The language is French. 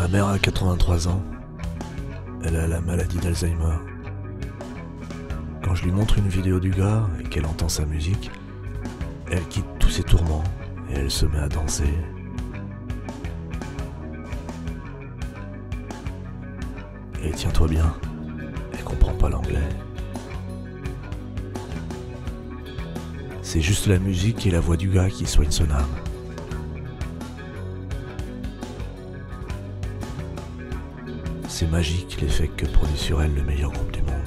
Ma mère a 83 ans. Elle a la maladie d'Alzheimer. Quand je lui montre une vidéo du gars et qu'elle entend sa musique, elle quitte tous ses tourments et elle se met à danser. Et tiens-toi bien, elle comprend pas l'anglais. C'est juste la musique et la voix du gars qui soignent son âme. C'est magique l'effet que produit sur elle le meilleur groupe du monde.